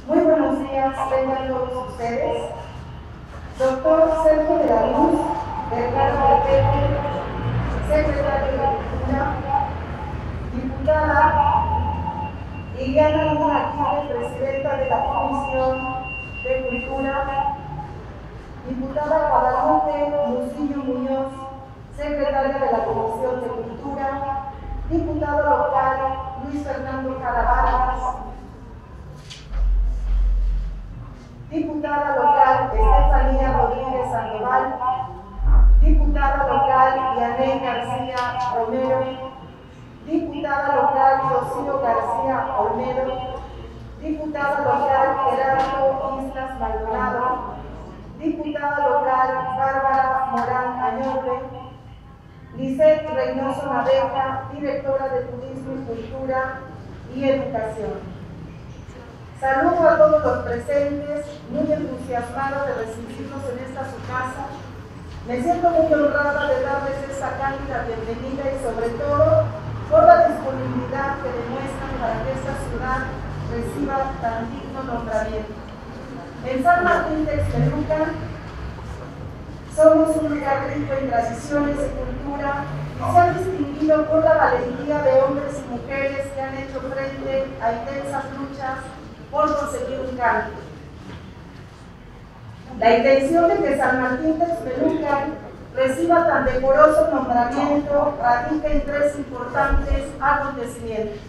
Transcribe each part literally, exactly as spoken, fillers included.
Muy buenos días, tengan todos ustedes. Doctor Sergio de la Luz, Delgado Pepe, secretario de Cultura, diputada Liliana Luna Aguirre, presidenta de la Comisión de Cultura, diputada Guadalupe Musillo Muñoz, secretaria de la Comisión de Cultura, diputado local Luis Fernando Carabaras, diputada local Estefanía Rodríguez Sandoval, diputada local Yaney García Romero, diputada local Rocío García Olmedo, diputada local Gerardo Islas Maldonado, diputada local Bárbara Morán Añorbe, Lisette Reynoso Naveja, directora de Turismo y Cultura y Educación. Saludo a todos los presentes, muy entusiasmada de recibirlos en esta su casa. Me siento muy honrada de darles esta cálida bienvenida y sobre todo por la disponibilidad que demuestran para que esta ciudad reciba tan digno nombramiento. En San Martín Texmelucan somos un lugar rico en tradiciones y cultura y se han distinguido por la valentía de hombres y mujeres que han hecho frente a intensas luchas por conseguir un cambio. La intención de que San Martín Texmelucan reciba tan decoroso nombramiento radica en tres importantes acontecimientos.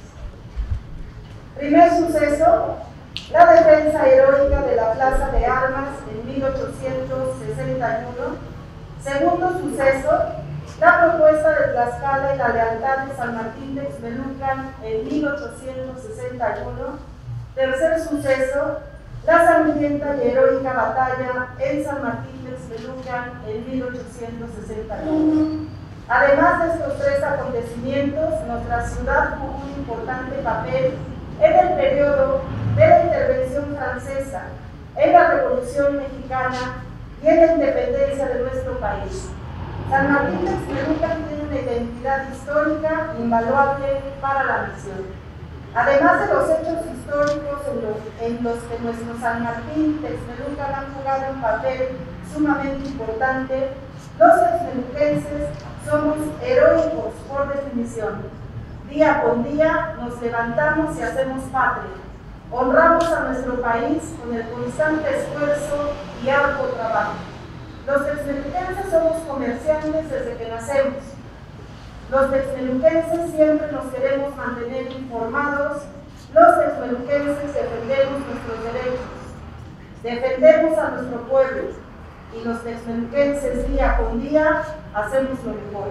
Primer suceso, la defensa heroica de la Plaza de Armas en mil ochocientos sesenta y uno. Segundo suceso, la propuesta de Tlaxcala y la lealtad de San Martín Texmelucan en mil ochocientos sesenta y uno. Tercer suceso, la sangrienta y heroica batalla en San Martín Texmelucan en mil ochocientos sesenta y uno. Además de estos tres acontecimientos, nuestra ciudad jugó un importante papel en el periodo de la intervención francesa, en la Revolución Mexicana y en la independencia de nuestro país. San Martín Texmelucan tiene una identidad histórica invaluable para la nación. Además de los hechos históricos en los, en los que nuestro San Martín Texmelucan han jugado un papel sumamente importante, los texmeluquenses somos heroicos por definición. Día con día nos levantamos y hacemos patria. Honramos a nuestro país con el constante esfuerzo y arduo trabajo. Los texmeluquenses somos comerciantes desde que nacemos. Los texmeluquenses siempre nos queremos mantener informados. Los texmeluquenses defendemos nuestros derechos, defendemos a nuestro pueblo y los texmeluquenses día con día hacemos lo mejor.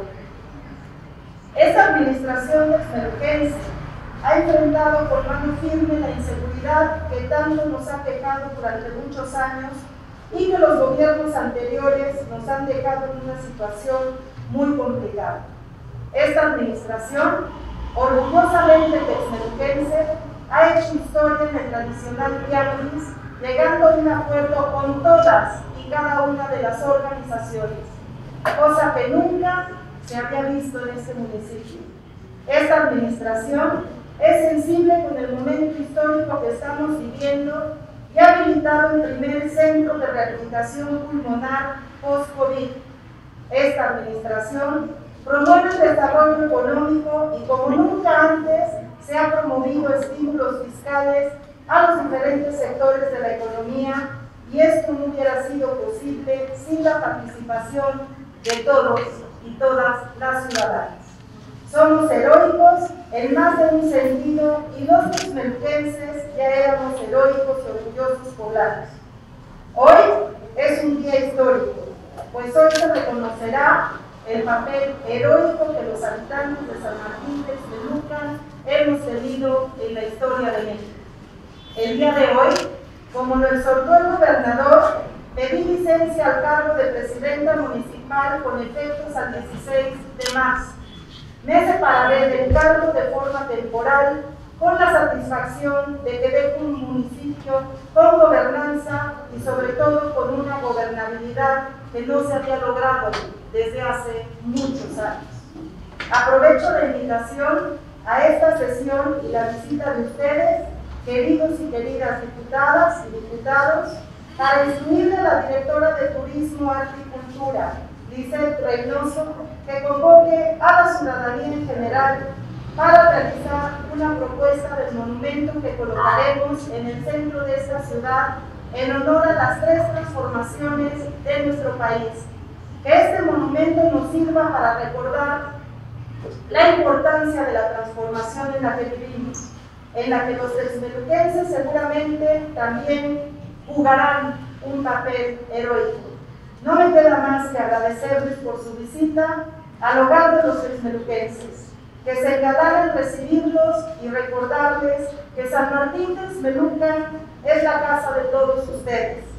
Esta administración texmeluquense ha enfrentado con mano firme la inseguridad que tanto nos ha quejado durante muchos años y que los gobiernos anteriores nos han dejado en una situación muy complicada. Esta administración, orgullosamente texmeluquense, ha hecho historia en el tradicional tianguis, llegando a un acuerdo con todas y cada una de las organizaciones, cosa que nunca se había visto en este municipio. Esta administración es sensible con el momento histórico que estamos viviendo y ha habilitado el primer centro de rehabilitación pulmonar post-COVID. Esta administración promueve el desarrollo económico y como nunca antes se han promovido estímulos fiscales a los diferentes sectores de la economía y esto no hubiera sido posible sin la participación de todos y todas las ciudadanas. Somos heroicos en más de un sentido y los texmeluquenses ya éramos heroicos y orgullosos poblanos. Hoy es un día histórico, pues hoy se reconocerá el papel heroico que los habitantes de San Martín Texmelucan hemos tenido en la historia de México. El día de hoy, como lo exhortó el gobernador, pedí licencia al cargo de presidenta municipal con efectos al dieciséis de marzo. Me separaré del cargo de forma temporal con la satisfacción de que dejo un municipio con gobernanza y sobre todo con una gobernabilidad que no se había logrado desde hace muchos años. Aprovecho la invitación a esta sesión y la visita de ustedes queridos y queridas diputadas y diputados, para instruirle a la directora de Turismo, Arte y Cultura, Lizeth Reynoso, que convoque a la ciudadanía en general para realizar una propuesta del monumento que colocaremos en el centro de esta ciudad en honor a las tres transformaciones de nuestro país. Que este monumento nos sirva para recordar la importancia de la transformación en la que vivimos, en la que los texmeluquenses seguramente también jugarán un papel heroico. No me queda más que agradecerles por su visita al hogar de los texmeluquenses, que se encargarán en recibirlos y recordarles que San Martín Texmelucan es la casa de todos ustedes.